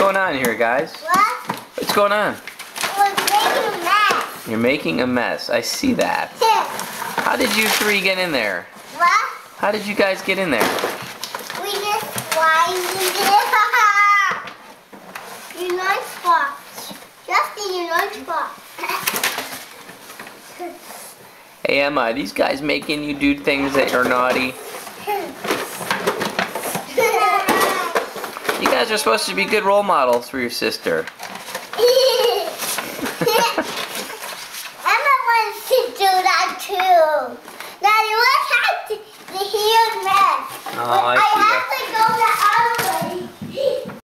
going on here, guys? What? What's going on? We're making a mess. You're making a mess. I see that. How did you three get in there? What? How did you guys get in there? We just slided it. Your lunchbox. Justin, your lunchbox. Hey Emma, are these guys making you do things that are naughty? You guys are supposed to be good role models for your sister.